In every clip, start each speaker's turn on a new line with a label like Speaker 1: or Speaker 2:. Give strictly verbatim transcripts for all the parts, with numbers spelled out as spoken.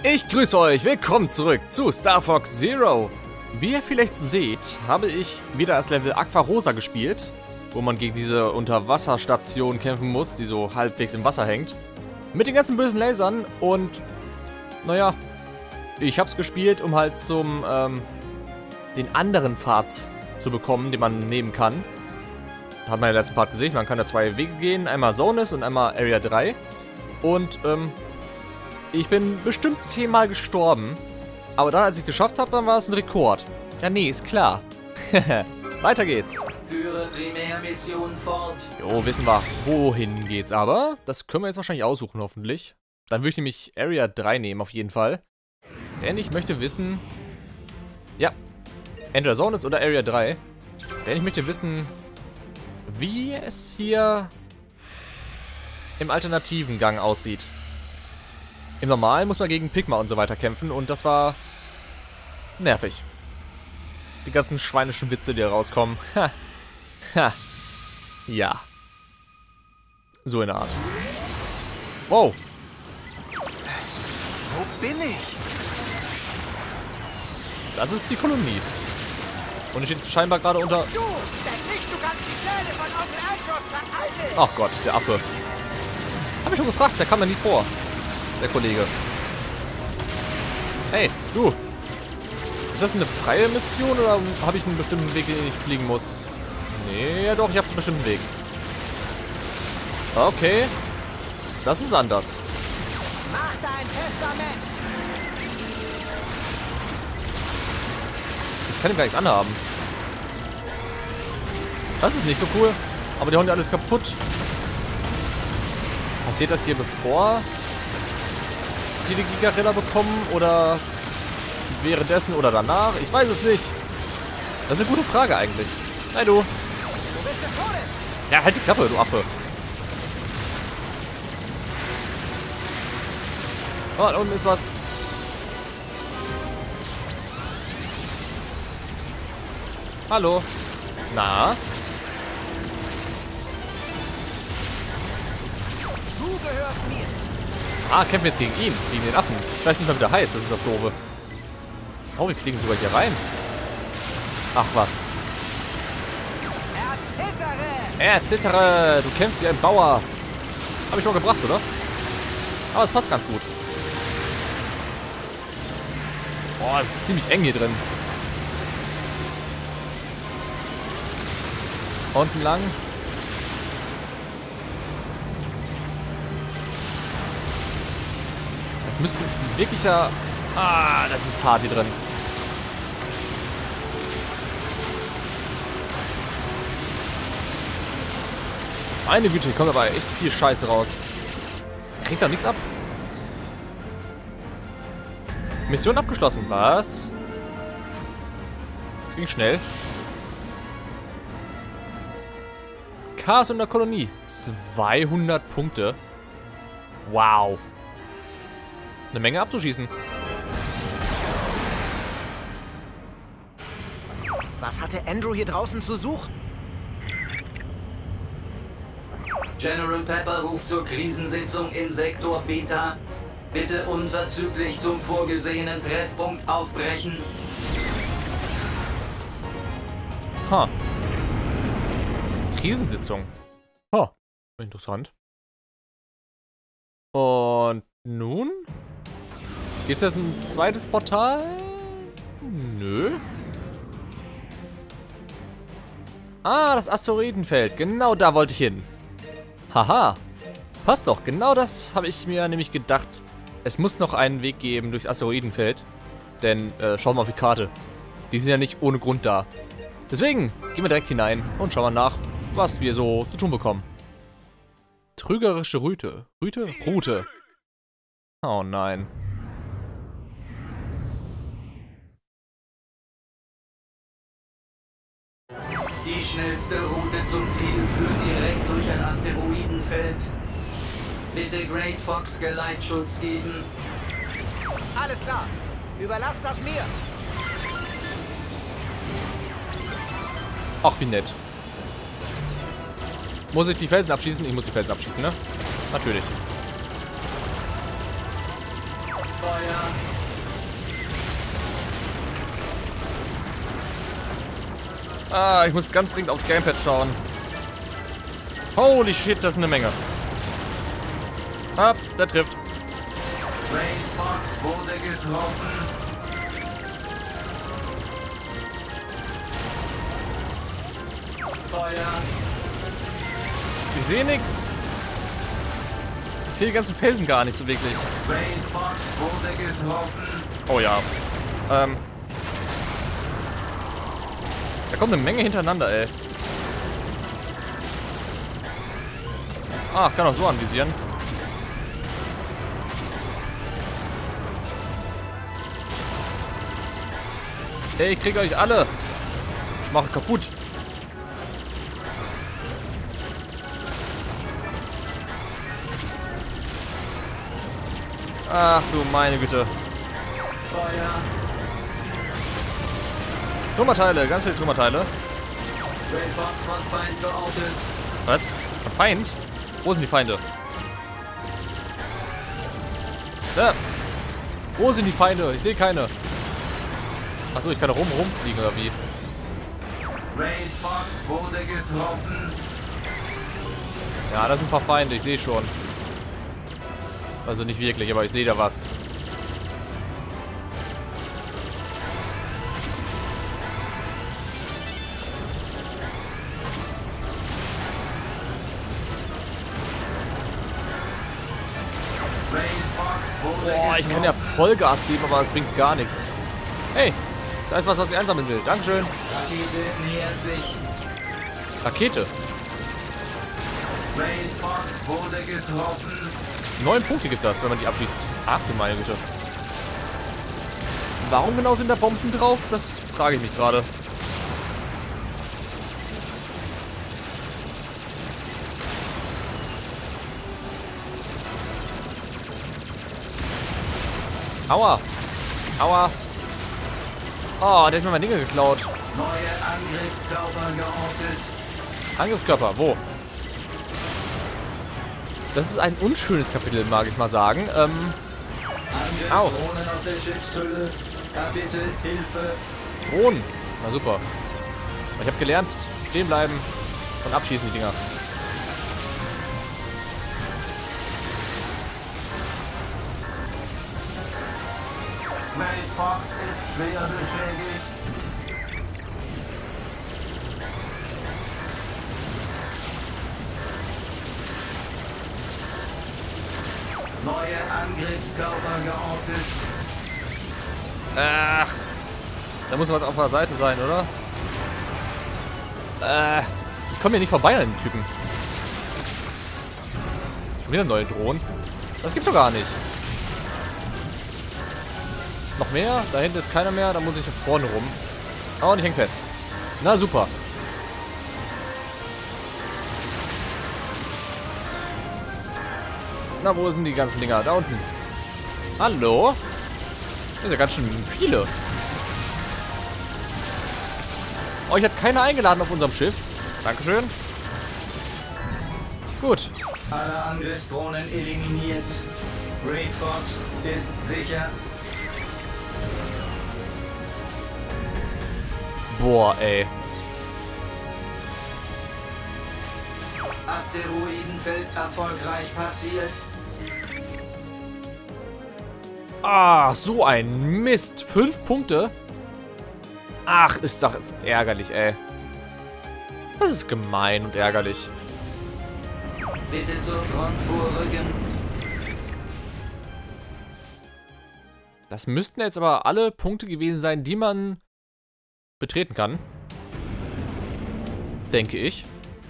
Speaker 1: Ich grüße euch, willkommen zurück zu Star Fox Zero. Wie ihr vielleicht seht, habe ich wieder das Level Aqua Rosa gespielt, wo man gegen diese Unterwasserstation kämpfen muss, die so halbwegs im Wasser hängt. Mit den ganzen bösen Lasern und, naja, ich habe es gespielt, um halt zum, ähm, den anderen Pfad zu bekommen, den man nehmen kann. Hat man ja im letzten Part gesehen, man kann da zwei Wege gehen, einmal Zonus und einmal Area drei. Und, ähm, ich bin bestimmt zehnmal gestorben. Aber dann, als ich es geschafft habe, dann war es ein Rekord. Ja, nee, ist klar. Weiter geht's.
Speaker 2: Führe Primärmission fort.
Speaker 1: Jo, wissen wir, wohin geht's. Aber das können wir jetzt wahrscheinlich aussuchen, hoffentlich. Dann würde ich nämlich Area drei nehmen, auf jeden Fall. Denn ich möchte wissen... Ja, entweder Zonus oder Area drei. Denn ich möchte wissen, wie es hier im alternativen Gang aussieht. Im Normalen muss man gegen Pigma und so weiter kämpfen und das war nervig. Die ganzen schweinischen Witze, die hier rauskommen. Ha. Ha. Ja. So in der Art. Wow.
Speaker 3: Wo bin ich?
Speaker 1: Das ist die Kolonie. Und es steht scheinbar gerade unter...
Speaker 3: Du! Denk nicht, du kannst die Pläne von Onkel Alkos vereiteln!
Speaker 1: Ach Gott, der Affe. Hab ich schon gefragt, der kam da nie vor. Der Kollege. Hey, du. Ist das eine freie Mission oder habe ich einen bestimmten Weg, den ich fliegen muss? Nee, ja doch, ich habe einen bestimmten Weg. Okay. Das ist anders.
Speaker 3: Mach dein Testament!
Speaker 1: Ich kann ihn gar nicht anhaben. Das ist nicht so cool. Aber die hauen ja alles kaputt. Passiert das hier bevor die die Gigarilla bekommen oder währenddessen oder danach? Ich weiß es nicht. Das ist eine gute Frage eigentlich. Hey du.
Speaker 3: Du bist des Todes!
Speaker 1: Ja, halt die Klappe, du Affe. Oh, da unten ist was. Hallo. Na?
Speaker 3: Du gehörst mir!
Speaker 1: Ah, kämpfen wir jetzt gegen ihn, gegen den Affen. Ich weiß nicht mal, wie der heißt, das ist das Doofe. Oh, wir fliegen sogar hier rein. Ach was.
Speaker 3: Erzittere!
Speaker 1: Erzittere, du kämpfst wie ein Bauer. Habe ich schon gebracht, oder? Aber es passt ganz gut. Boah, es ist ziemlich eng hier drin. Unten lang. Das müsste ein wirklicher... Ah, das ist hart hier drin. Meine Güte, hier kommt aber echt viel Scheiße raus. Kriegt da nichts ab. Mission abgeschlossen. Was? Das ging schnell. Chaos in der Kolonie. zweihundert Punkte. Wow. Eine Menge abzuschießen.
Speaker 3: Was hatte Andrew hier draußen zu suchen?
Speaker 2: General Pepper ruft zur Krisensitzung in Sektor Beta. Bitte unverzüglich zum vorgesehenen Treffpunkt aufbrechen.
Speaker 1: Ha. Krisensitzung. Ha. Interessant. Und nun? Gibt es jetzt ein zweites Portal? Nö. Ah, das Asteroidenfeld. Genau da wollte ich hin. Haha. Passt doch. Genau das habe ich mir nämlich gedacht. Es muss noch einen Weg geben durchs Asteroidenfeld. Denn, äh, schauen wir auf die Karte. Die sind ja nicht ohne Grund da. Deswegen gehen wir direkt hinein und schauen mal nach, was wir so zu tun bekommen. Trügerische Rüte. Rüte? Route. Oh nein.
Speaker 2: Die schnellste Route zum Ziel führt direkt durch ein Asteroidenfeld. Bitte Great Fox Geleitschutz geben.
Speaker 3: Alles klar. Überlass das mir.
Speaker 1: Ach, wie nett. Muss ich die Felsen abschießen? Ich muss die Felsen abschießen, ne? Natürlich.
Speaker 2: Feuer.
Speaker 1: Ah, ich muss ganz dringend aufs Gamepad schauen. Holy shit, das ist eine Menge. Ah, der trifft.
Speaker 2: Ray Fox wurde getroffen. Feuer.
Speaker 1: Ich sehe nix. Ich sehe die ganzen Felsen gar nicht so wirklich.
Speaker 2: Ray Fox wurde getroffen.
Speaker 1: Oh ja. Ähm. Da kommt eine Menge hintereinander, ey. Ah, kann auch so anvisieren. Ey, ich krieg euch alle. Ich mache kaputt. Ach du meine Güte.
Speaker 2: Feuer.
Speaker 1: Trümmerteile, ganz viele Trümmerteile.
Speaker 2: Ray Fox von Feind geortet.
Speaker 1: Was? Ein Feind? Wo sind die Feinde? Da. Wo sind die Feinde? Ich sehe keine. Achso, ich kann da rum rumfliegen oder wie?
Speaker 2: Ray Fox wurde getroffen.
Speaker 1: Ja, da sind ein paar Feinde, ich sehe schon. Also nicht wirklich, aber ich sehe da was.
Speaker 2: Ray Fox wurde
Speaker 1: Boah, ich kann ja Vollgas geben, aber es bringt gar nichts. Hey, da ist was, was ich einsammeln will. Dankeschön.
Speaker 2: Rakete nähert sich.
Speaker 1: Rakete.
Speaker 2: Ray Fox wurde getroffen.
Speaker 1: Neun Punkte gibt das, wenn man die abschießt. Ach du meine Güte. Warum genau sind da Bomben drauf? Das frage ich mich gerade. Aua. Aua. Oh, der hat mir mein Ding geklaut.
Speaker 2: Neue Angriffskörper geortet.
Speaker 1: Angriffskörper, wo? Das ist ein unschönes Kapitel, mag ich mal sagen. Ähm, Au.
Speaker 2: Angriffsdrohnen auf der Schiffshülle. Da bitte Hilfe.
Speaker 1: Drohnen. Na super. Ich habe gelernt, stehen bleiben und abschießen die Dinger.
Speaker 2: Ray Fox ist schwer beschädigt. Neue Angriffskörper geortet.
Speaker 1: Ach. Da muss was auf der Seite sein, oder? Äh. Ich komme hier nicht vorbei an den Typen. Schon wieder neue Drohnen. Das gibt's doch gar nicht. Noch mehr? Da hinten ist keiner mehr. Da muss ich hier vorne rum. Oh, und ich häng fest. Na super. Na, wo sind die ganzen Dinger? Da unten. Hallo? Das sind ja ganz schön viele. Oh, ich hat keiner eingeladen auf unserem Schiff. Dankeschön. Gut.
Speaker 2: Alle Angriffsdrohnen eliminiert. Ray Fox ist sicher.
Speaker 1: Boah, ey.
Speaker 2: Asteroidenfeld erfolgreich passiert.
Speaker 1: Ah, so ein Mist. Fünf Punkte? Ach, ist doch ist ärgerlich, ey. Das ist gemein und ärgerlich.
Speaker 2: Bitte zur Front vorrücken.
Speaker 1: Das müssten jetzt aber alle Punkte gewesen sein, die man betreten kann. Denke ich.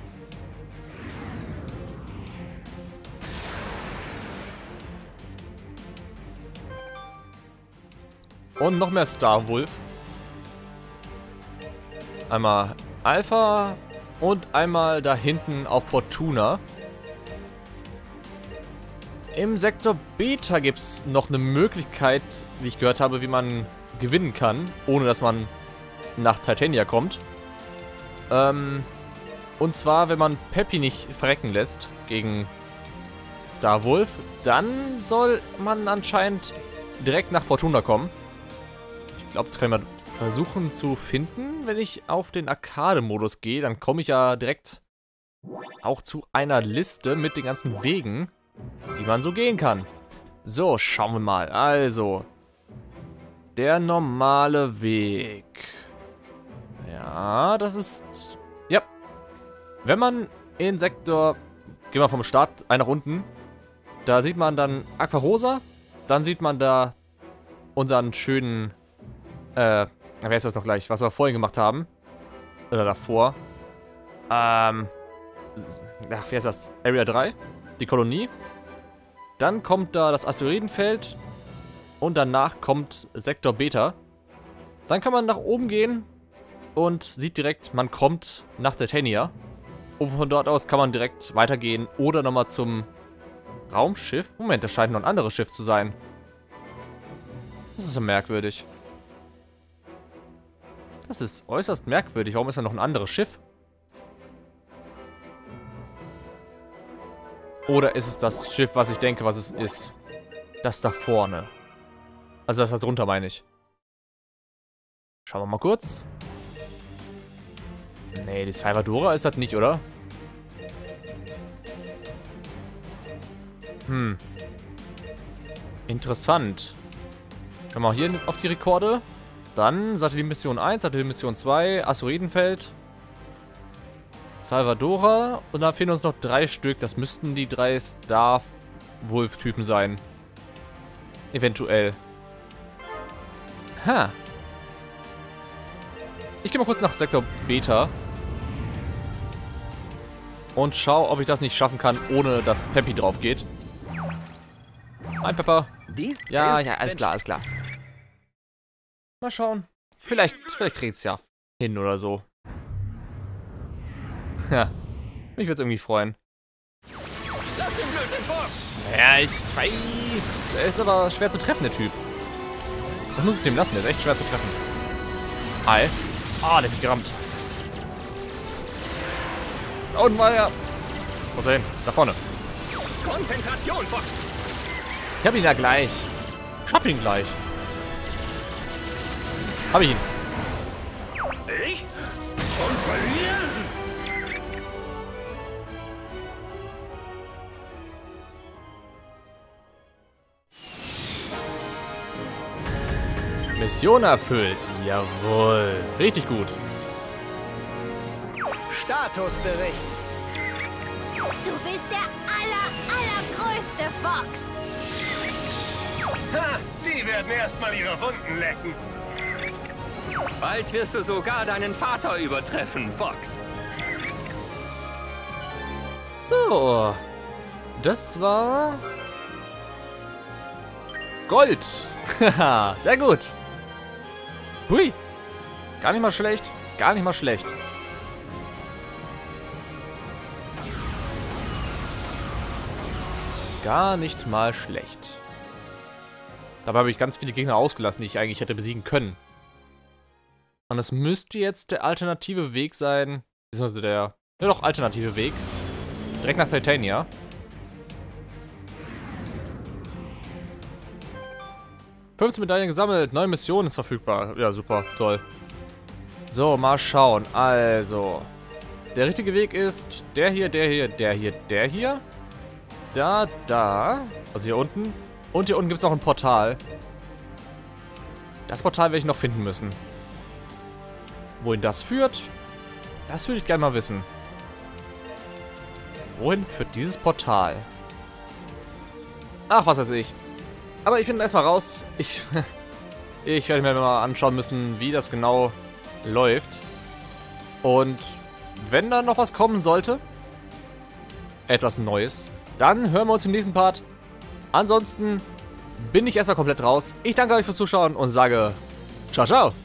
Speaker 1: Und noch mehr Star Wolf. Einmal Alpha und einmal da hinten auf Fortuna. Im Sektor Beta gibt es noch eine Möglichkeit, wie ich gehört habe, wie man gewinnen kann, ohne dass man nach Titania kommt. Ähm, und zwar, wenn man Peppy nicht verrecken lässt gegen Star Wolf, dann soll man anscheinend direkt nach Fortuna kommen. Ich glaube, das kann ich mal versuchen zu finden. Wenn ich auf den Arcade-Modus gehe, dann komme ich ja direkt auch zu einer Liste mit den ganzen Wegen, die man so gehen kann. So, schauen wir mal. Also, der normale Weg. Ja, das ist... Ja. Wenn man in Sektor... Gehen wir vom Start ein nach unten. Da sieht man dann Aquarosa. Dann sieht man da unseren schönen... Äh, wer ist das noch gleich? Was wir vorhin gemacht haben. Oder davor. Ähm... Ach, wer ist das? Area drei. Die Kolonie. Dann kommt da das Asteroidenfeld. Und danach kommt Sektor Beta. Dann kann man nach oben gehen. Und sieht direkt, man kommt nach Titania. Und von dort aus kann man direkt weitergehen. Oder nochmal zum Raumschiff. Moment, das scheint noch ein anderes Schiff zu sein. Das ist so merkwürdig. Das ist äußerst merkwürdig. Warum ist da noch ein anderes Schiff? Oder ist es das Schiff, was ich denke, was es ist? Das da vorne. Also das da drunter, meine ich. Schauen wir mal kurz. Nee, die Salvadora ist das nicht, oder? Hm. Interessant. Schauen wir mal hier auf die Rekorde. Dann Satellitenmission eins, Satellitenmission zwei, Asteroidenfeld, Salvadora. Und da fehlen uns noch drei Stück. Das müssten die drei Star-Wolf-Typen sein. Eventuell. Ha. Ich gehe mal kurz nach Sektor Beta. Und schau, ob ich das nicht schaffen kann, ohne dass Peppi drauf geht. Hi, Pepper. Ja, ja, alles klar, alles klar. Mal schauen. Vielleicht, vielleicht kriegt es ja hin oder so. Ja, mich würde es irgendwie freuen.
Speaker 3: Lass den Blödsinn, Fox!
Speaker 1: Ja, ich weiß. Er ist aber schwer zu treffen, der Typ. Das muss ich dem lassen, der ist echt schwer zu treffen. Hi. Ah, der hat mich gerammt. Da unten war er. Wo ist er hin? Da vorne.
Speaker 3: Konzentration, Fox!
Speaker 1: Ich hab ihn ja gleich. Ich hab ihn gleich. Hab ich ihn.
Speaker 3: Ich? Und verlieren?
Speaker 1: Mission erfüllt. Jawohl. Richtig gut.
Speaker 3: Statusbericht.
Speaker 4: Du bist der aller, allergrößte Fox.
Speaker 3: Ha, die werden erstmal ihre Wunden lecken. Bald wirst du sogar deinen Vater übertreffen, Fox.
Speaker 1: So. Das war... Gold. Haha, sehr gut. Hui. Gar nicht mal schlecht. Gar nicht mal schlecht. Gar nicht mal schlecht. Dabei habe ich ganz viele Gegner ausgelassen, die ich eigentlich hätte besiegen können. Und das müsste jetzt der alternative Weg sein. Beziehungsweise der... Ja doch, alternative Weg. Direkt nach Titania. fünfzehn Medaillen gesammelt. Neue Mission ist verfügbar. Ja, super. Toll. So, mal schauen. Also. Der richtige Weg ist der hier, der hier, der hier, der hier. Da, da. Also hier unten. Und hier unten gibt es noch ein Portal. Das Portal werde ich noch finden müssen. Wohin das führt? Das würde ich gerne mal wissen. Wohin führt dieses Portal? Ach, was weiß ich. Aber ich bin erstmal raus. Ich, ich werde mir mal anschauen müssen, wie das genau läuft. Und wenn da noch was kommen sollte, etwas Neues, dann hören wir uns im nächsten Part. Ansonsten bin ich erstmal komplett raus. Ich danke euch fürs Zuschauen und sage ciao, ciao.